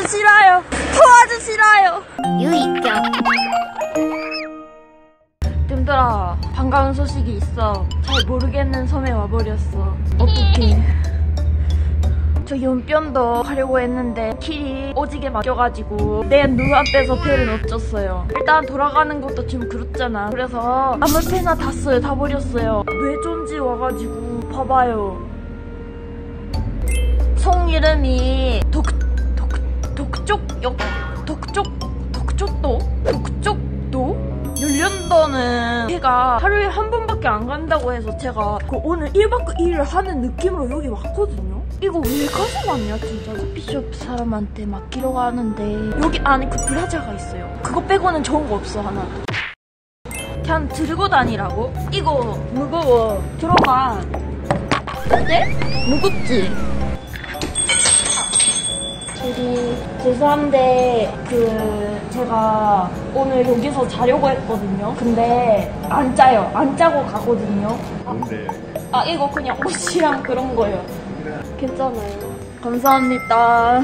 도와주시라요. 도와주시라요. 유이병. 님들아, 반가운 소식이 있어. 잘 모르겠는 섬에 와버렸어. 어떡해. 저 연변도 가려고 했는데 길이 오지게 막혀가지고 내 눈앞에서 배를 놓쳤어요. 일단 돌아가는 것도 좀 그렇잖아. 그래서 아무 배나 탔어요. 다 버렸어요. 왜 존지 와가지고 봐봐요. 성 이름이 독쪽도? 연련도는 걔가 하루에 한 번밖에 안 간다고 해서 제가 오늘 1박 2일을 하는 느낌으로 여기 왔거든요? 이거 왜 가져왔냐 진짜. 커피숍 사람한테 맡기러 가는데 여기 안에 그 브라자가 있어요. 그거 빼고는 좋은 거 없어 하나도. 그냥 들고 다니라고? 이거 무거워. 들어가. 어때? 무겁지? 저기 죄송한데 제가 오늘 여기서 자려고 했거든요. 근데 안 짜요. 안 짜고 가거든요. 뭔데? 아 이거 그냥 옷이랑 그런 거예요. 괜찮아요. 감사합니다.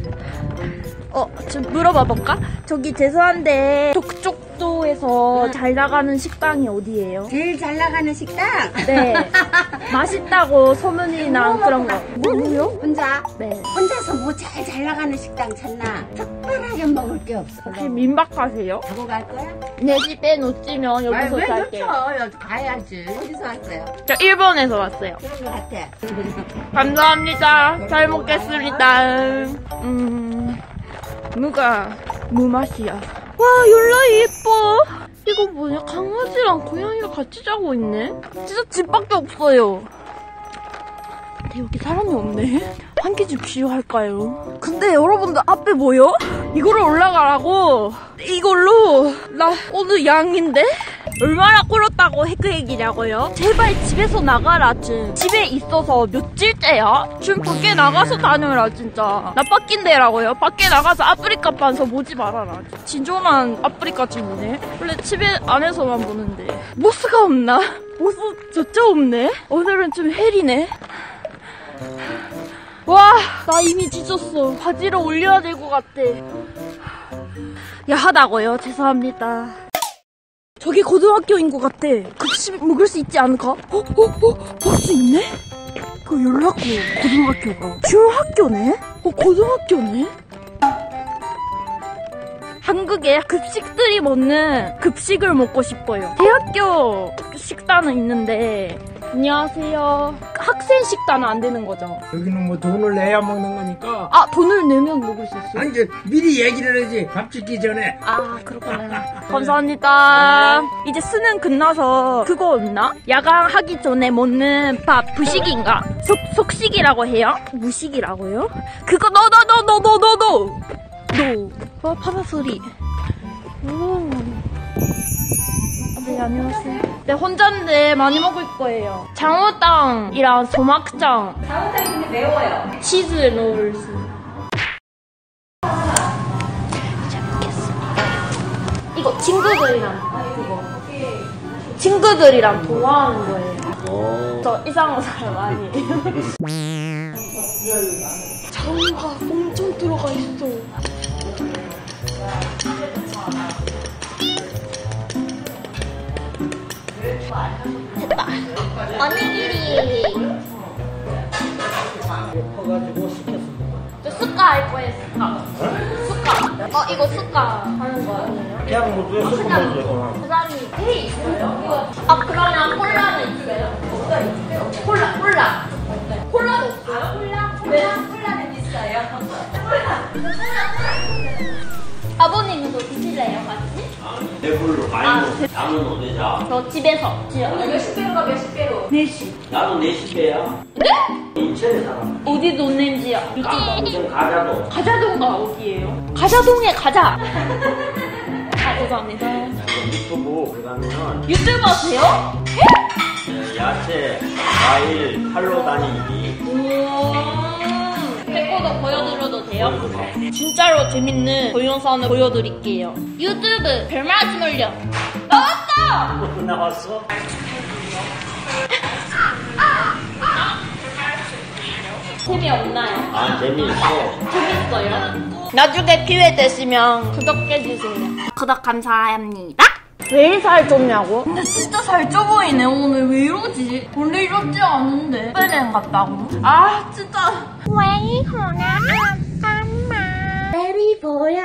좀 물어봐 볼까? 저기 죄송한데 독쪽도에서 잘 나가는 식당이 어디예요? 제일 잘 나가는 식당? 네. 맛있다고 소문이 난 그런 거. 뭐요? 혼자? 네. 혼자서 뭐 잘 나가는 식당 찾나? 특별하게 먹을 게 없어. 혹시 민박하세요? 가고 갈 거야? 내 집에 놓치면 여기서 왜 살게요. 놓쳐? 여기 가야지. 어디서 왔어요? 저 일본에서 왔어요. 그런 거 같아. 감사합니다. 잘 먹겠습니다. 무맛이야. 와, 율라이 예뻐. 이거 뭐냐? 강아지랑 고양이가 같이 자고 있네? 진짜 집밖에 없어요. 근데 여기 사람이 없네. 한 끼 줍시오 할까요? 근데 여러분들 앞에 뭐요? 이거를 올라가라고? 이걸로 나 오늘 양인데? 얼마나 꿇었다고 그 얘기냐고요? 제발 집에서 나가라 좀. 집에 있어서 며칠째야? 좀 밖에 나가서 다녀라 진짜. 나 빡낀데라고요? 밖에 나가서 아프리카 판서 보지 말아라. 진조만 아프리카 쯤이네. 원래 집에 안에서만 보는데 모스가 없나? 모스 저쪽 없네? 오늘은 좀 헬이네. 와, 나 이미 지쳤어. 바지를 올려야 될 것 같아. 야하다고요? 죄송합니다. 저기 고등학교인 것 같아. 급식 먹을 수 있지 않을까? 버스 있네? 그 연락고 고등학교가 중학교네? 고등학교네? 한국에 급식들이 먹는 급식을 먹고 싶어요. 대학교 식단은 있는데. 안녕하세요. 학생 식단은 안 되는 거죠? 여기는 뭐 돈을 내야 먹는 거니까. 아, 돈을 내면 먹을 수 있어요? 아니 이제 미리 얘기를 하지. 밥 짓기 전에. 아, 그렇구나. 감사합니다. 이제 수능 끝나서 그거 없나? 야간하기 전에 먹는 밥 부식인가? 속식이라고 해요? 무식이라고요? 그거 너. 와, 파파 소리. 오. 네, 안녕하세요. 네, 혼자인데 많이 먹을 거예요. 장어탕이랑 소막장. 장어탕이 근데 매워요. 치즈 롤스. 잘 먹겠습니다. 이거 친구들이랑 통화하는 거예요. 저 이상한 사람 아니에요. 장어가 엄청 들어가 있어. 됐다. 어니기리. 퍼가지고 시켰어. 저 습가 할 거예요. 습가. 이거 습가 하는 거 아니에요? 그냥 뭐 왜 섞어 사장님 회 있어요? 아, 그러면 콜라는 있어요? 없어요. 콜라도 없어요? 콜라는 있어요. 아버님도 드실래요, 같이? 배불러 많이 먹어. 나는 어디자? 저 집에서. 몇십 배로? 4시. 나도 4시배야. 네? 인천에 살아. 어디 놓는지요? 인천 가자도. 가자동가 어디예요? 가자동에 가자. 감사합니다. 유튜브 가면은 유튜브 하세요? 야채, 과일, 팔로 다니기. 제 거도 보여드려도 돼요? 진짜로 재밌는 동영상을 보여드릴게요. 유튜브 별 말씀을요. 나왔다! 뭐 나왔어? 재미없나요? 아 재미있어. 재밌어요? 나중에 기회 되시면 구독해주세요. 구독 감사합니다. 왜 살 쪘냐고? 근데 진짜 살쪄 보이네 오늘. 왜 이러지? 원래 이렇지 않은데. 빼낸 같다고. 아 진짜. 왜 이러냐 안방만. 베리 보여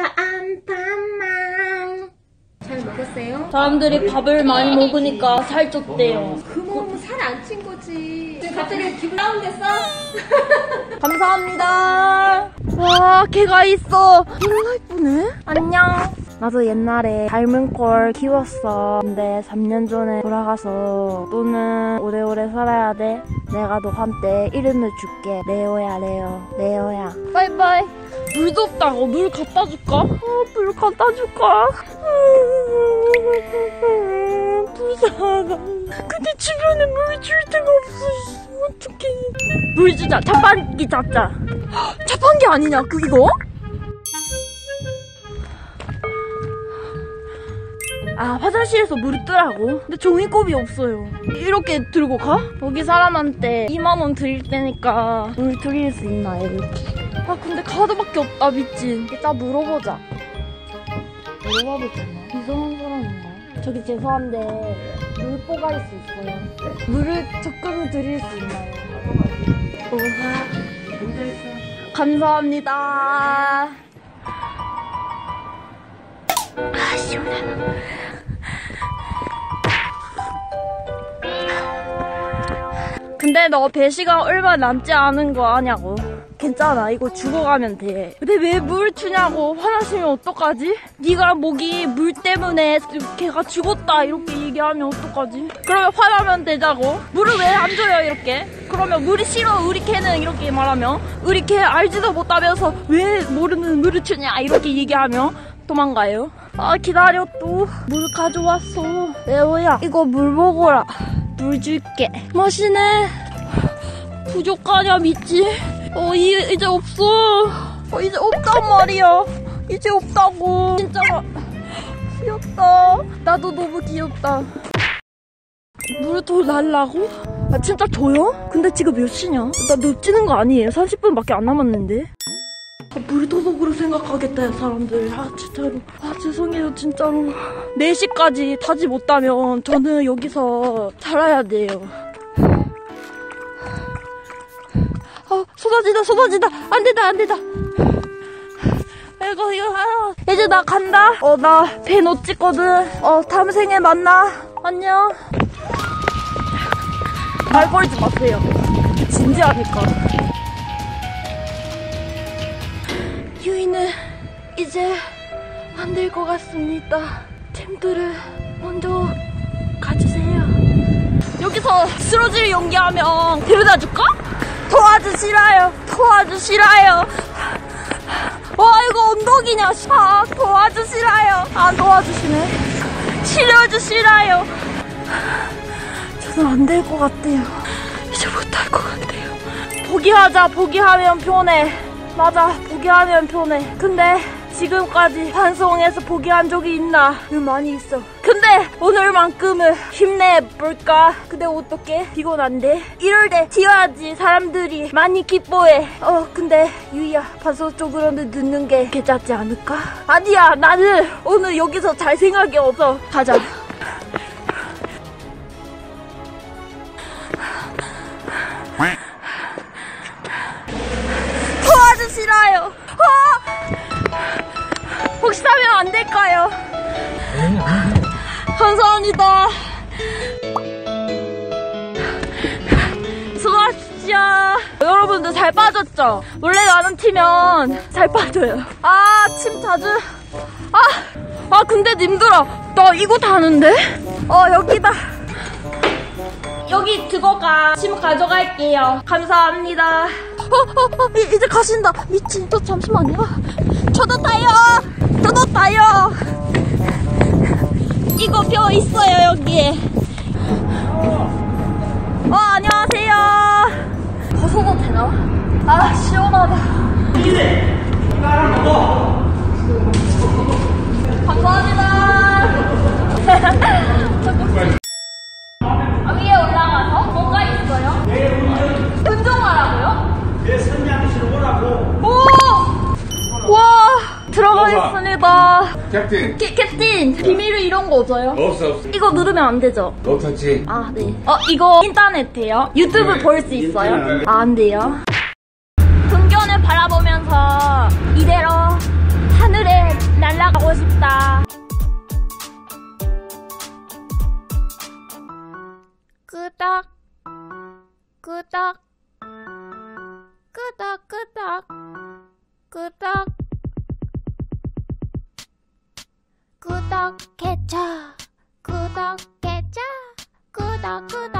안방만. 잘 먹었어요? 사람들이 밥을 많이 먹으니까 살쪘대요. 그 몸은 살 안 찐 거지. 갑자기 기분 다운됐어? 감사합니다. 와, 개가 있어. 너무 예쁘네. 안녕. 나도 옛날에 닮은 꼴 키웠어. 근데 3년 전에 돌아가서 너는 오래오래 살아야 돼. 내가 너한테 이름을 줄게. 레오야, 레오. 레오야. 바이바이. 물도 없다고. 물 갖다 줄까? 물 갖다 줄까? 불쌍하다. 근데 주변에 물 줄 데가 없어. 어떡해. 물 주자. 자판기 잡자. 자판기 아니냐? 이거? 아, 화장실에서 물 뜨라고? 근데 종이컵이 없어요. 이렇게 들고 가? 여기 사람한테 2만원 드릴 테니까 물 드릴 수 있나, 이렇게. 아, 근데 카드밖에 없다, 미친. 이따 물어보자. 물어봐보자. 이상한 사람인가? 저기 죄송한데 물 뽀갈 수 있어요? 물을 적금을 드릴 수 있나요? 감사합니다. 아, 시원하다. 근데 너 배시간 얼마 남지 않은 거 아냐고. 괜찮아, 이거 죽어가면 돼. 근데 왜 물 주냐고. 화나시면 어떡하지? 네가 목이 물 때문에 걔가 죽었다 이렇게 얘기하면 어떡하지? 그러면 화나면 되자고. 물을 왜 안 줘요 이렇게? 그러면 물이 싫어 우리 걔는 이렇게 말하면, 우리 걔 알지도 못하면서 왜 모르는 물을 주냐 이렇게 얘기하면 도망가요. 아, 기다려. 또 물 가져왔어. 레오야, 이거 물 먹어라. 물 줄게. 맛있네. 부족하냐 미치? 이제 없어. 이제 없단 말이야. 이제 없다고. 진짜 귀엽다. 나도 너무 귀엽다. 물 더 달라고? 아, 진짜 줘요? 근데 지금 몇 시냐? 나 늦지는 거 아니에요? 30분밖에 안 남았는데. 물도둑으로 생각하겠다 사람들. 아 진짜로. 아 죄송해요 진짜로. 4시까지 타지 못하면 저는 여기서 살아야 돼요. 쏟아지다. 안 된다. 이거 이제 나 간다. 나 배 놓찍거든. 다음 생에 만나. 안녕. 말 걸지 마세요. 진지하니까. 유이는 이제 안 될 것 같습니다. 팀들을 먼저 가주세요. 여기서 쓰러질 연기하면 데려다 줄까? 도와주시라요. 와, 이거 언덕이냐? 아, 도와주시라요. 안 도와주시네. 치료주시라요. 저는 안 될 것 같아요. 이제 못할 것 같아요. 포기하자. 포기하면 편해. 맞아, 포기하면 편해. 근데 지금까지 반성해서 포기한 적이 있나? 많이 있어. 근데 오늘만큼은 힘내볼까? 근데 어떡해? 피곤한데? 이럴 때 튀어야지 사람들이 많이 기뻐해. 근데 유이야, 반성 쪽으로는 늦는 게 괜찮지 않을까? 아니야, 나는 오늘 여기서 잘 생각이 없어. 가자. 도와주시라요. 혹시 하면 안 될까요? 감사합니다. 수고하십시오. 여러분들 살 빠졌죠? 원래 나는 튀면 살 빠져요. 아, 침 자주. 근데 님들아, 나 이거 다는데? 여기다. 여기 그거가 침 가져갈게요. 감사합니다. 이제 가신다. 미친. 또 잠시만요. 저도 타요. 이거 벼 있어요 여기에. 안녕하세요. 벗어도 되나? 아, 시원하다. 감사합니다. 위에 올라가서 뭔가 있어요? 운동하라고요? 내 선장실 오라고. 와, 고생하셨습니다. 캡틴. 캡틴, 비밀을 이런 거 없어요? 없어. 이거 누르면 안 되죠? 노터치. 아, 네. 이거 인터넷이에요? 유튜브 네. 볼 수 있어요? 인터넷. 아, 안 돼요. 풍경을 바라보면서 이대로 하늘에 날아가고 싶다. 끄덕, 끄덕, 끄덕, 끄덕, 끄덕. 구독해줘, 구독해줘, 구독, 구독.